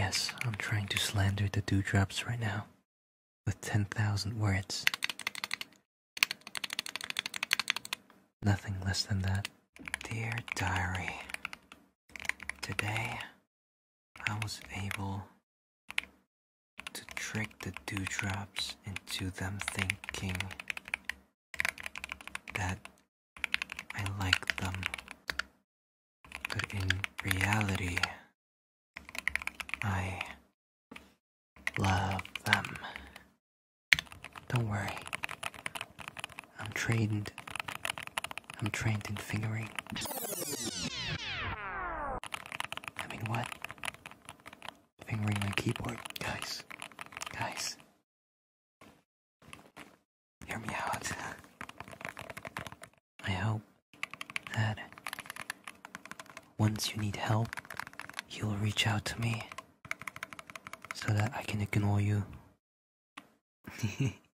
Yes, I'm trying to slander the dewdrops right now with 10,000 words. Nothing less than that. Dear Diary, today I was able to trick the dewdrops into them thinking that I like them. But in reality, I love them. Don't worry. I'm trained in fingering. I mean, what? Fingering my keyboard, guys. Guys. Hear me out. I hope that once you need help, you'll reach out to me so that I can ignore you.